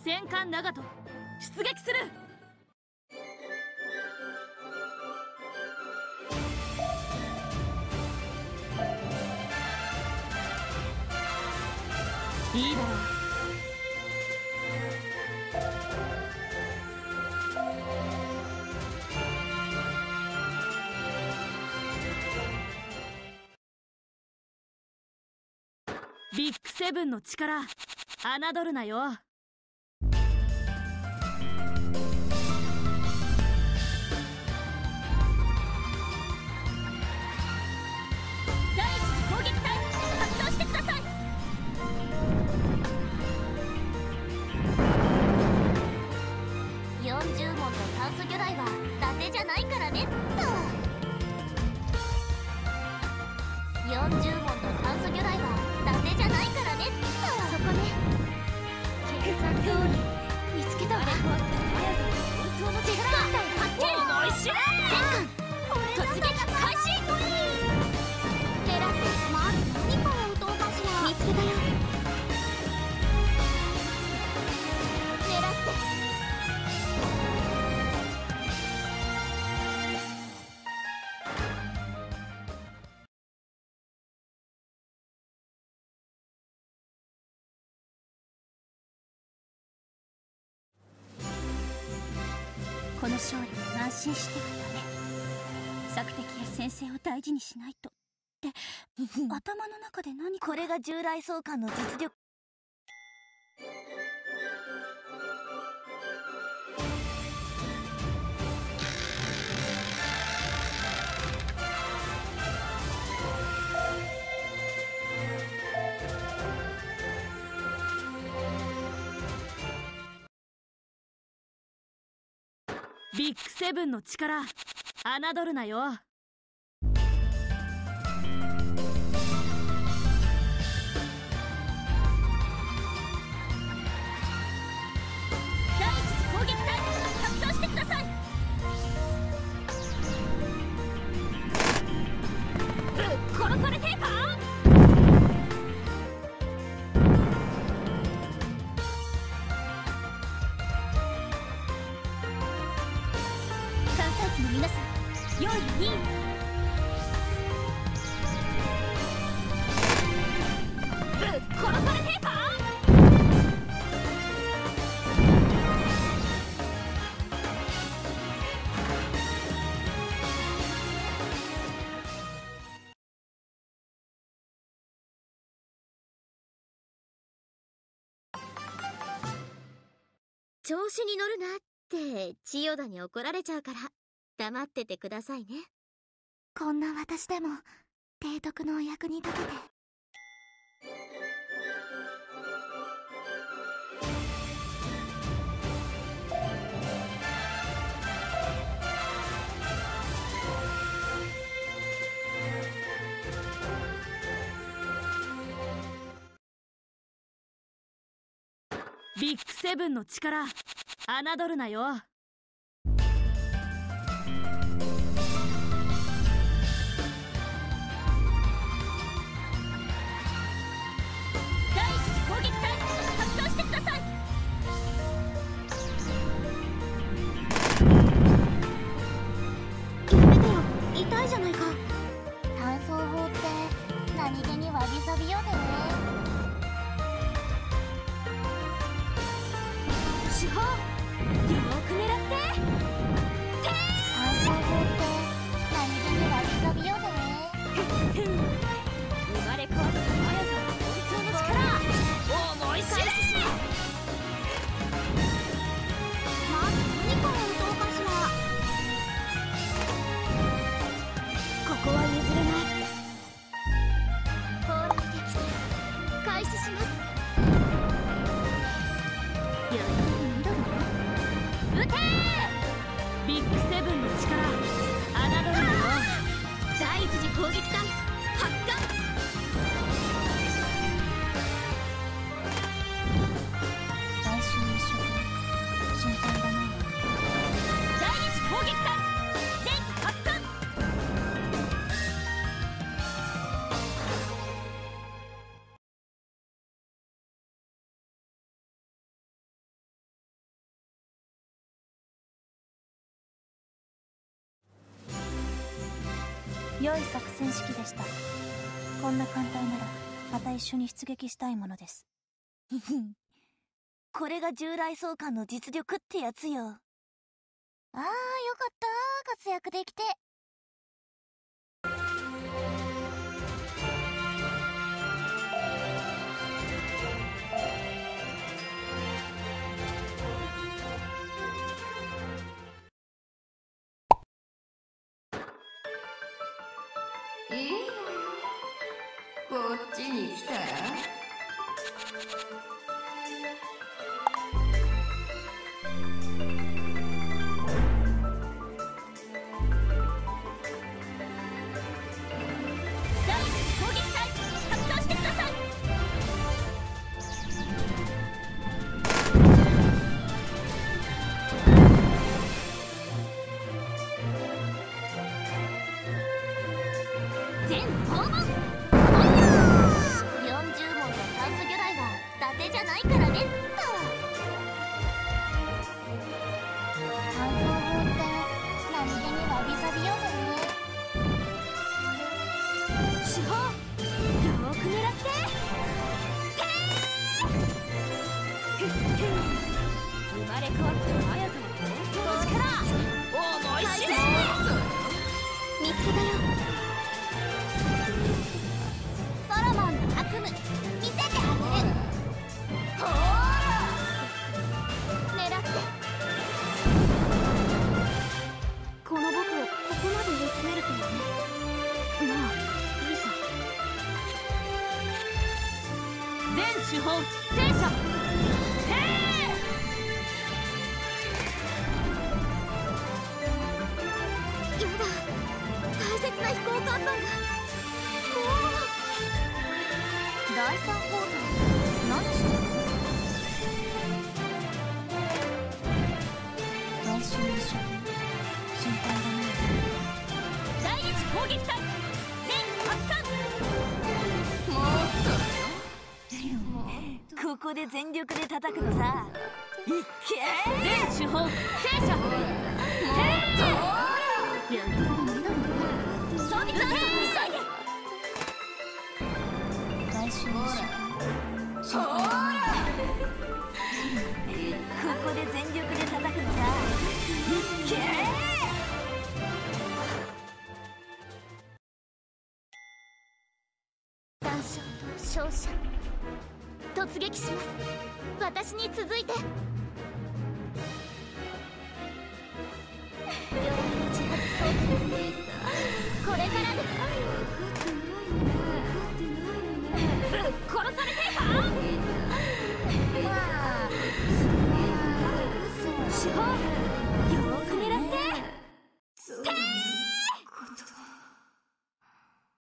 戦艦長門出撃する。いいだろう。ビッグセブンの力侮るなよ。第一次攻撃隊発動してください。 40問の炭素魚雷は伊達じゃないからねっと。40問の炭素魚雷は伊達じゃないからねっと。そこね。計算通り見つけたわ。本当の力発見。 おいしい。 全艦突撃開始。狙ってまず何から撃とうかしら。見つけたよ。狙ってこの勝利に安心してはダメ。索敵や先生を大事にしないとって頭の中で何か。 これが従来総監の実力。 ビッグセブンの力侮るなよ。第一次攻撃隊発動してください。ぶっ殺されてえか。 の皆さん、用意いい？ ぶっ殺されてえか。 調子に乗るなって千代田に怒られちゃうから黙っててくださいね。 こんな私でも提督のお役に立てて。 ビッグセブンの力侮るなよ。 痛いじゃないか。単装法って何気にわびさびよね。 手法よーく狙って。 単装法って何気にわびさびよね。 生まれ変わったマヤさんの本当の力思い知れ。 まず何から撃とうかしら。ここは譲れない。砲撃敵戦開始します。 余裕にだろ。 撃てー。ビッグセブンの力侮るなよ。 第一次攻撃隊発艦。 来週の一食心配だな。 第一攻撃隊全発艦。 良い作戦指揮でした。こんな艦隊ならまた一緒に出撃したいものです。 これが従来総監の実力ってやつよ。ああ、よかった活躍できて。 いいのよ、こっちに来たら。 手本戦車大切な飛行看板が。第三砲台何してるの？来週一緒心配だね。 第一攻撃隊全発艦。 ここで全力で叩くのさ。いっけ全手本戦車装備艦急いで。 来週一緒ここで全力で叩くのさ。いっけ単勝と勝者突撃します。私に続いて。